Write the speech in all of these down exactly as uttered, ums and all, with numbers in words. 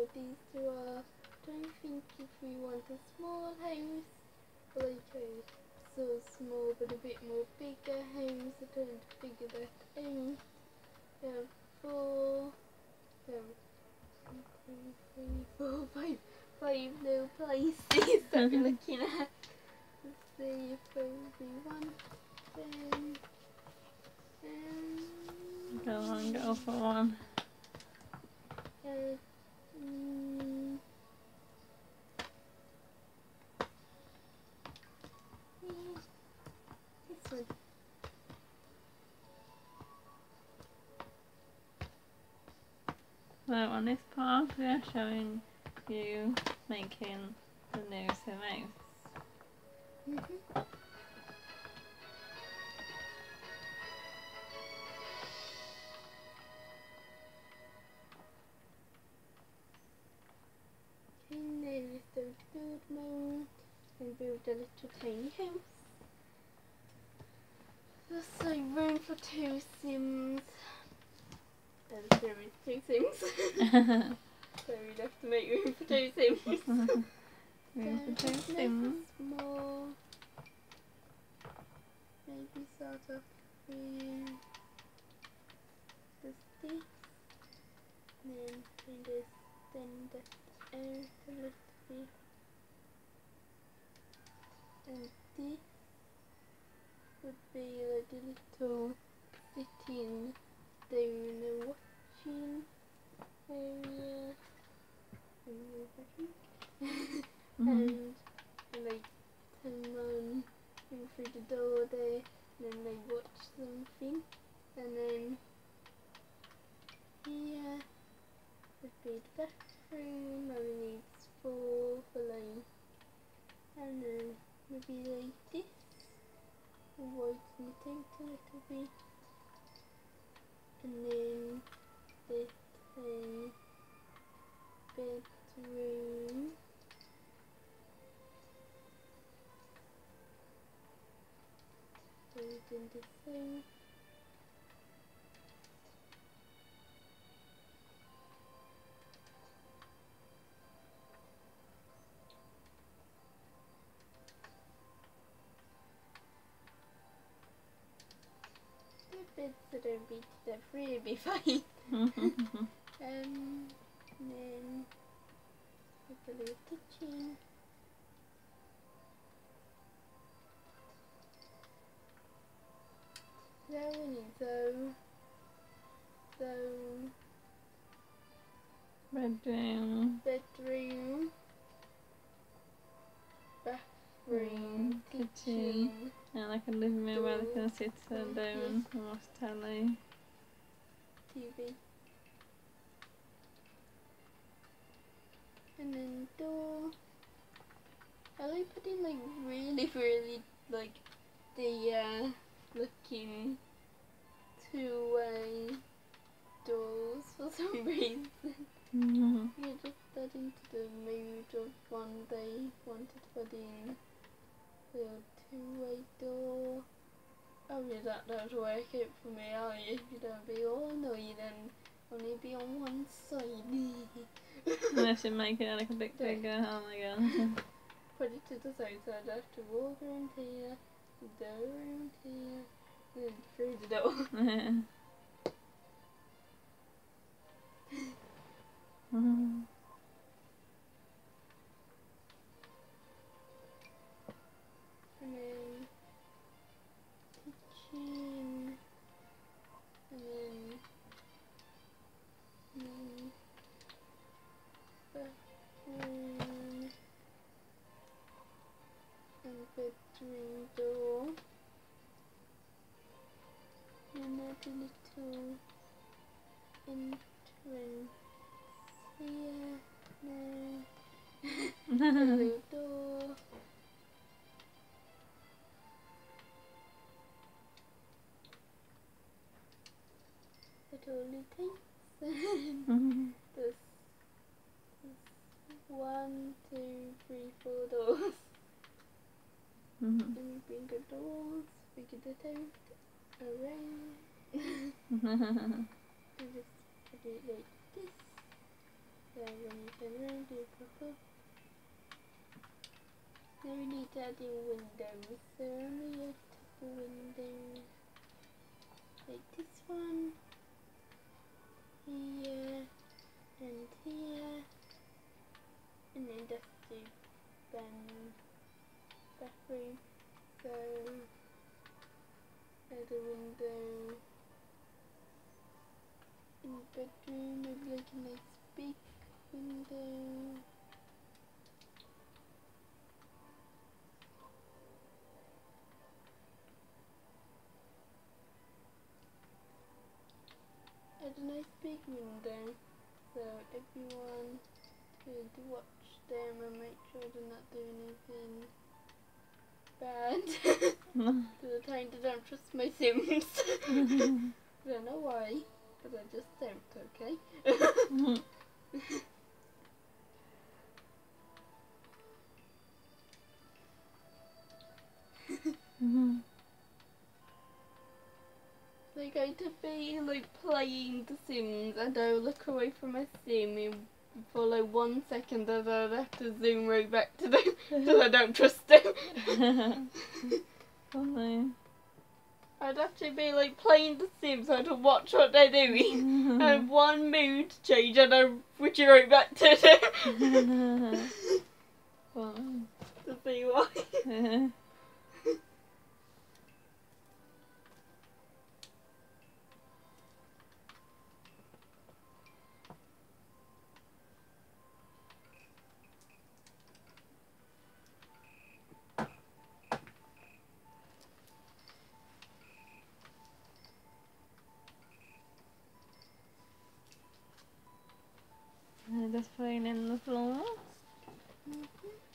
what these two are. Don't think if we want a small house, like a so small but a bit more bigger house, I don't figure that out. We have four, we have one, two, three, four, five, five little places that we're looking at. Let's see if there will be one, then, um, Go on, go for one. Uh, mm, yeah, this one. So on this part we are showing you making the nose and mouth. Mm-hmm. Okay, now let's go to build mode and build a little tiny house. There's so room for two Sims. And there is two Sims. So we'd have to make room for two Sims. Room for two So, Sims. Small. Maybe start off with just this. And then kind of extend it out a little bit. And this would be like a little sitting down and watching area. Mm-hmm. And like someone in through the door there, and then they watch something, and then here would be the bathroom. Only needs four for like, and then maybe like this. Widen it out a little bit, and then this a bedroom. Doing the same. The beds that don't be to death really be fine. um, and then with a little kitchen. There we need so so Bedroom. bedroom, bathroom, Kitchen. kitchen, And like a living room where they can sit uh, Door, down and watch telly. T V, and then door. I like putting like really really like the uh, looking two-way doors for some reason. Mm-hmm. You're just starting to the mood of one day wanted to put in the two-way door. Oh yeah, that don't work out for me, are you? You don't be all annoyed and only be on one side. Unless you make it like a bit bigger, oh my god. Put it to the side, so I'd have to walk around here, go around here, then through the door. Yeah. Mm-hmm. And then kitchen, and then, and then bathroom, and bedroom door, and a little entrance here, no, a little door. It only takes Mm-hmm. this, this one, two, three, four doors. Mm-hmm. And we bring the doors, figure it out, around. And just put it like this. So when you turn around, do pop up. Now we need to add in windows. So on the edge of the window, like this one, here, and here, and then just do um, bathroom. So add a window in the bedroom, maybe like a nice big window. Add a nice big window so everyone could watch them and make sure they're not doing anything bad. To the time that I don't trust my Sims. I don't know why, but I just don't, okay? They're going to be like playing The Sims and I'll look away from my Sim in, for like one second and I'll have to zoom right back to them because I don't trust them. Funny. I'd actually be like playing The Sims so to watch what they're doing and one mood change and I'm switching right back to them. Funny. To see why. Just putting in the floor. Mm-hmm.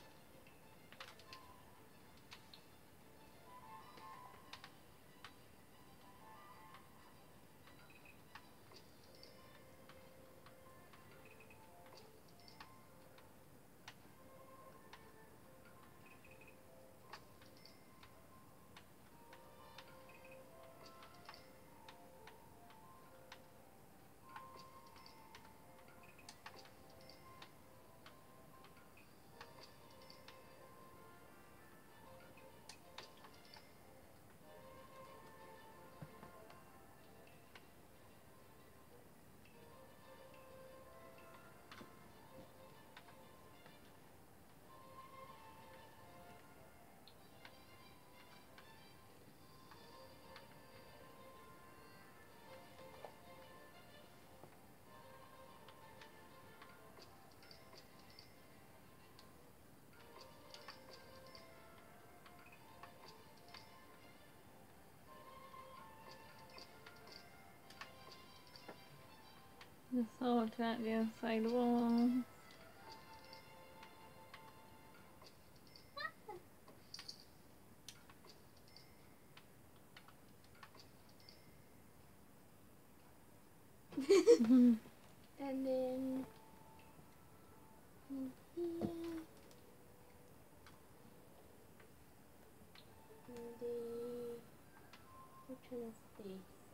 Just sort out the outside wall. And then in here, and the which one is this?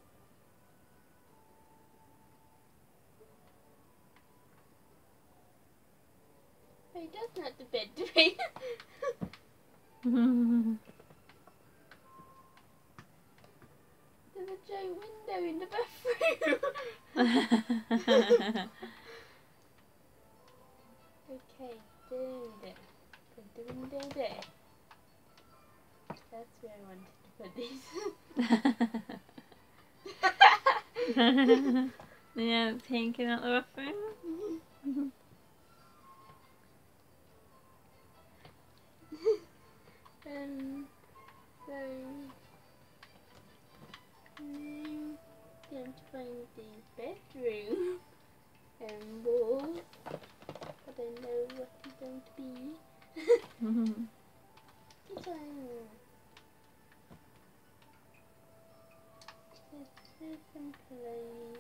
Oh, it does not the bed to be. There's a giant window in the bathroom. Okay, there, there. Put the window there. That's where I wanted to put this. Yeah, taking out the bathroom. um, so now time to find the bedroom and walls. I don't know what it's going to be. Kitchen. Let's do some play.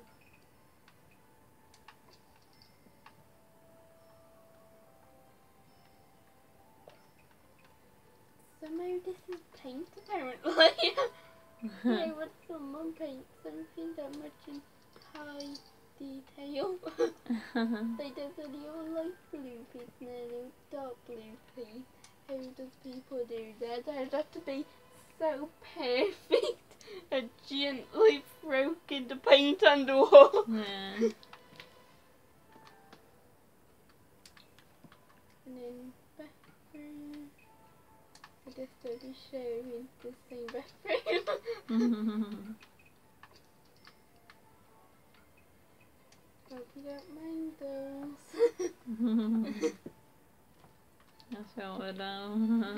Somehow this is paint apparently. I would someone paint something that much in pie detail. They definitely all like blue peas and then dark blue peas. How does people do that? They'd have to be so perfect and gently broken the paint on the wall. Yeah. And then bathroom. I guess they'll be sharing the same bathroom. Hope you don't mind those. That's what we're doing.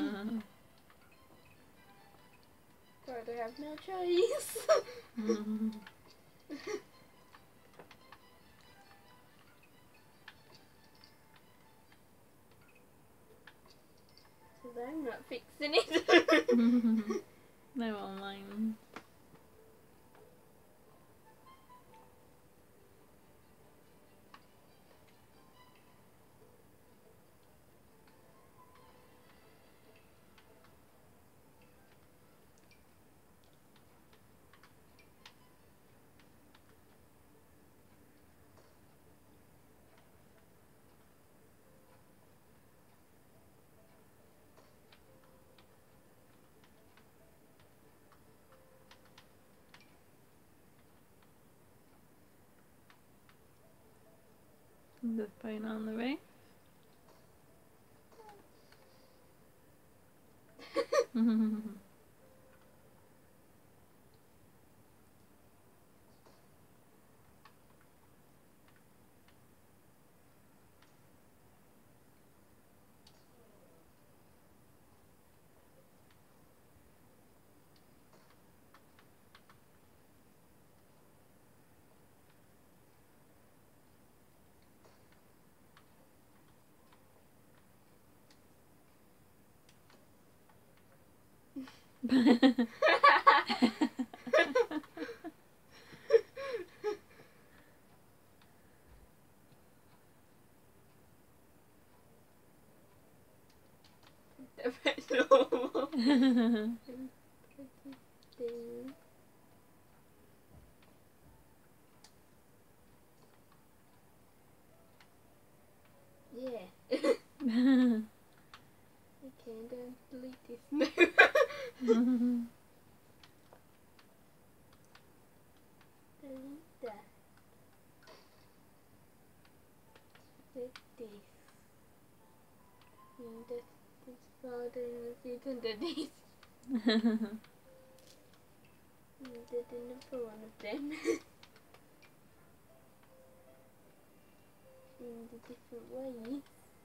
But I have no choice. Because I'm not fixing it. They won't mind. Just paint on the roof. That's normal. Yeah. Okay, then delete this now. Delete that. Delete this. And that this folder and it under this. And that another one of them. In the different ways.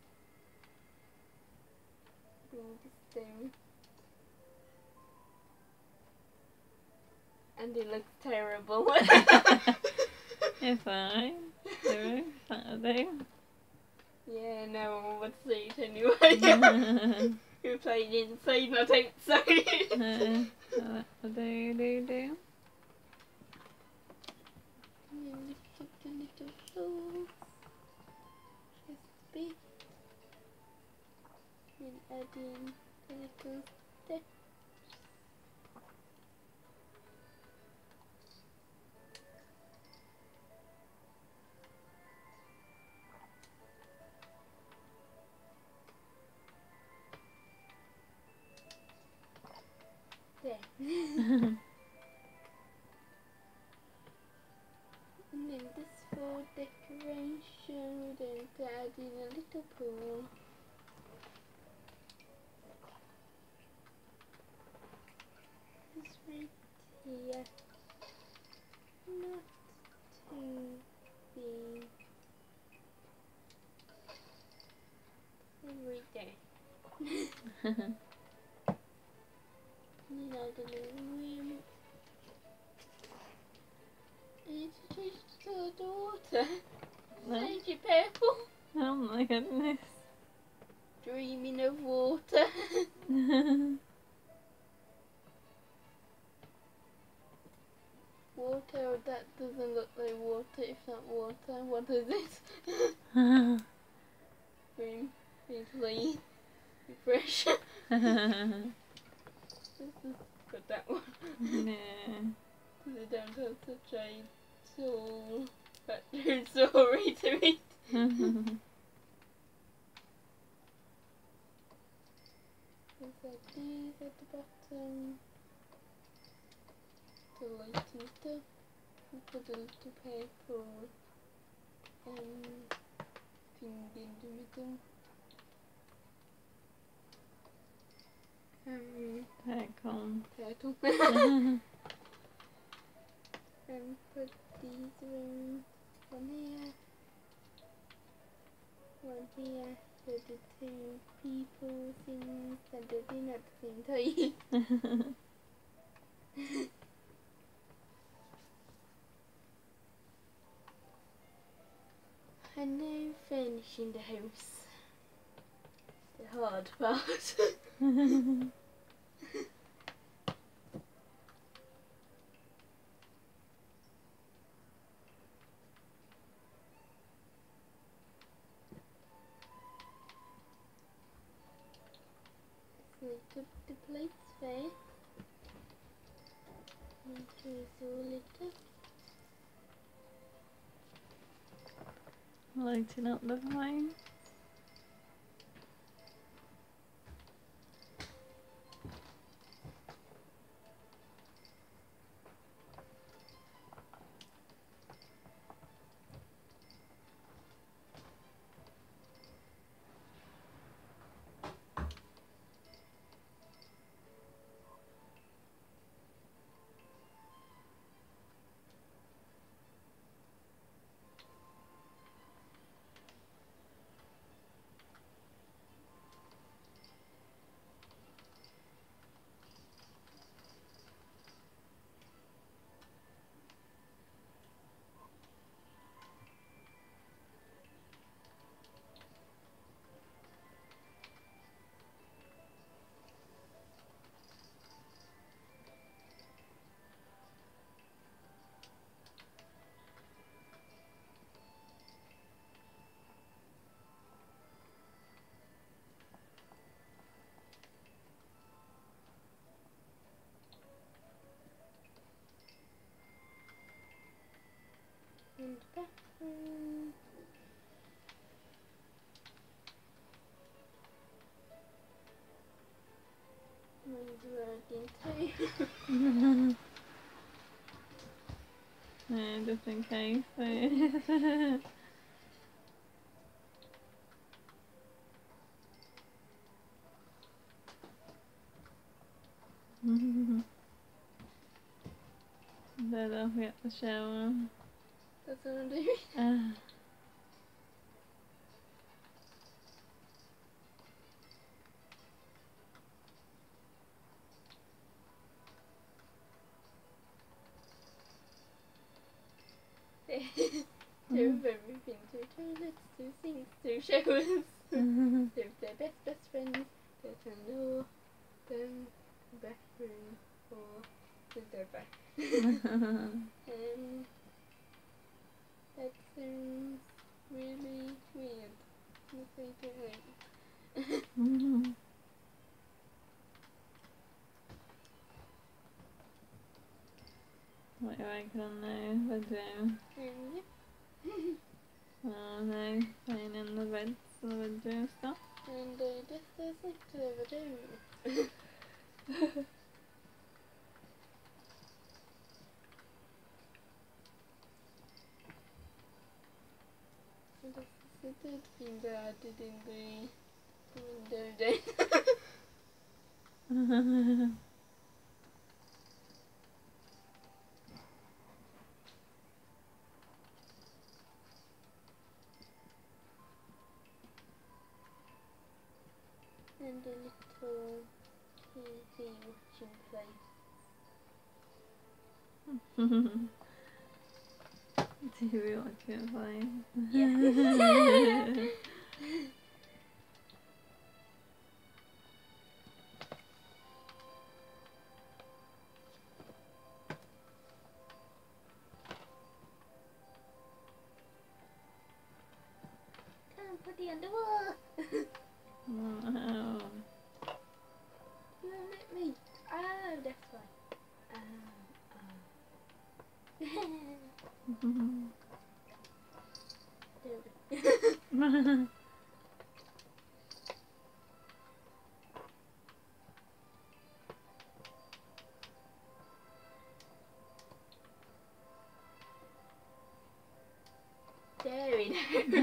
Bring this down. And it looks terrible. It's fine. The roof, that'll do. Yeah, no one would see it anyway. You're playing inside, not outside. uh, so that'll do, do, do. And then lift up the little floors. Just big. And add in the little steps. There. And then this for decoration, we're going to add in a little pool. This right here. Not too big. And right there. And then add a little room. I need to change the colour of the water. No. Change it purple. Oh my goodness. Dreaming of water. Water, that doesn't look like water. If not water, what is it? Green, clean, fresh. This is got that one. Yeah. They don't have such a tall but I'm sorry to it. There's like these at the bottom to lighten stuff. We put a little purple um, thing in the middle. Um, Purple. turtle. And put these around one here, one here, so the two people things and the in at the same time. And now finishing the house. The hard part. Light up the plates first. Make sure it's all lit up. Lighting up the flame. And bathroom. Mine's working too. Yeah, just in case. Then I'll get the shower. That's what I'm doing. Uh. Do everything, two toilets, two sinks, two showers. They're their best best friends. Their front door, then bathroom, or with their back. um, that seems really weird. Let's say it right. What do I can now? Bedroom. Um, yeah. Oh no, playing in the beds and the bedroom stuff. And uh, just there's like to the room. This is the third thing that I did in the window day. And a little T V watching place. T V watching fine. Yeah. Can't put the underwear. Wow. You won't let me. Oh, that's why. Um, um. There we go.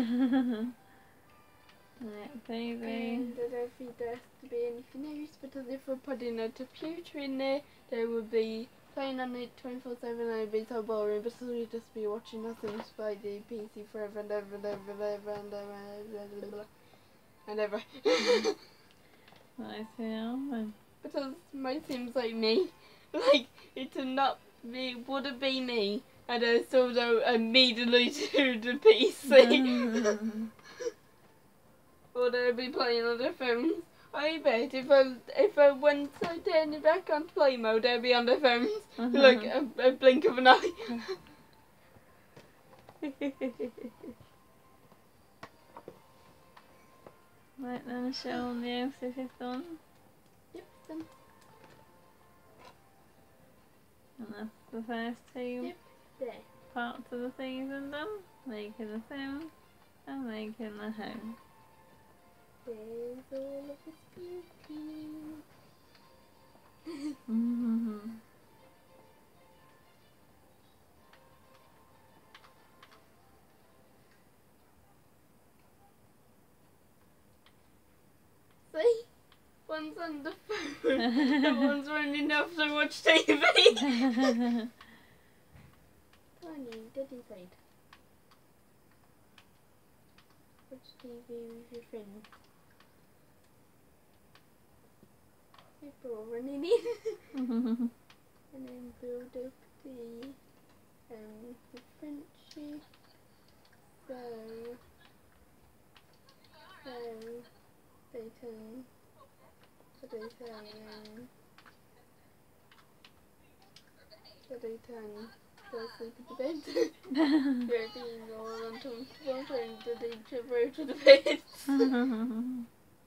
Right, baby. And I don't think there has to be anything else, because if we're putting a computer in there, they would be playing on it twenty-four seven and it'd be so boring, because we'd just be watching nothing by the P C forever and ever and ever and ever and ever and ever. And ever. Right, yeah. Because most seems like me. Like, it would not be, wouldn't be me, and I still don't immediately to the P C. Or they'll be playing on their phones. I bet if I if I once I turn it back on play mode, they'll be on their phones. Uh-huh. Like a, a blink of an eye. Right then, show them the house if it's done. Yep, done. And that's the first two Yep, there. parts of the season done. Making the sound and making the home. There's all of its beauty. Mm-hmm. See? One's on the phone and one's running off to watch T V. Tiny, get inside. Watch T V with your friend. People are running in. And then build up the um the friendship. So so they turn so they turn um so they turn go sleep in the bed. They're being all uncomfortable trying to lead each other out of the bed.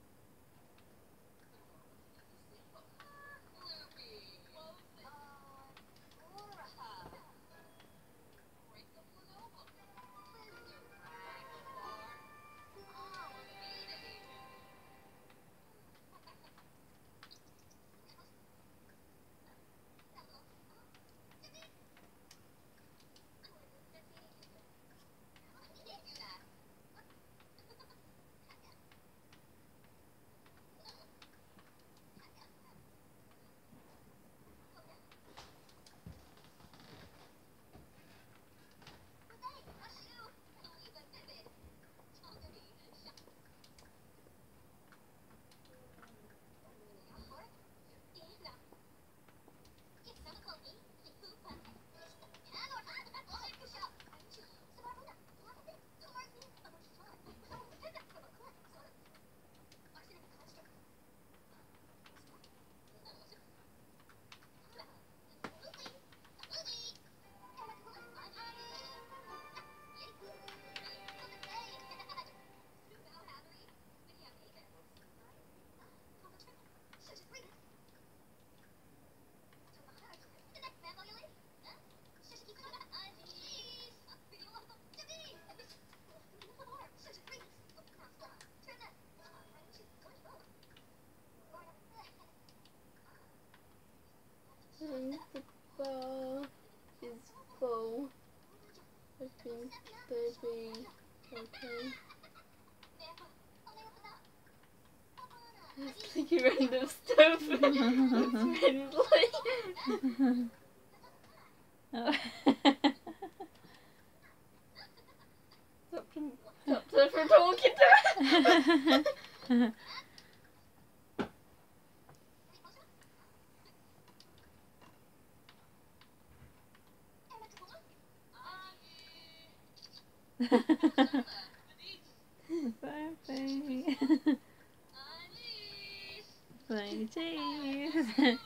And the bar is full. I think they'll be okay. It's like a random stuff. It's friendly. Oh. Stop them, stop them from talking to her. Baby. Baby cheese.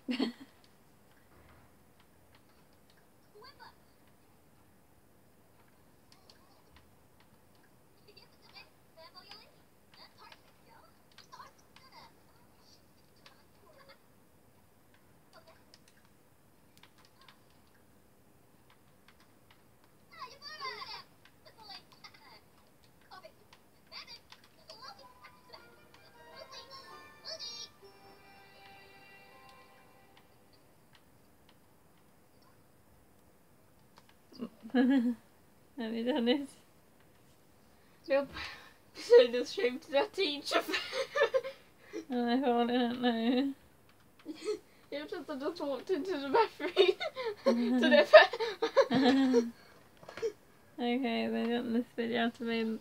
Have you done it? Nope. So I just shouted at each of them. And I thought I don't know. It was just I just walked into the bathroom to their bed. Okay, they got this video to be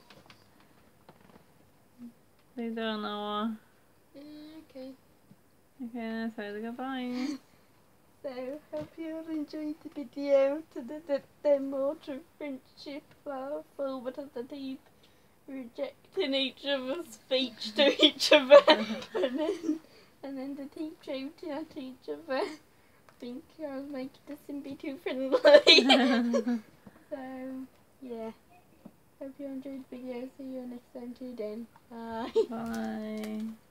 they don't know. Okay. Okay, so goodbye. So, hope you all enjoyed the video to the, the demo to friendship flower forward of the teeth rejecting each other's speech to each other and then and then the teeth shouting at each other. I think I was making this and be too friendly. So yeah. Hope you enjoyed the video. See you next time too then. Bye. Bye.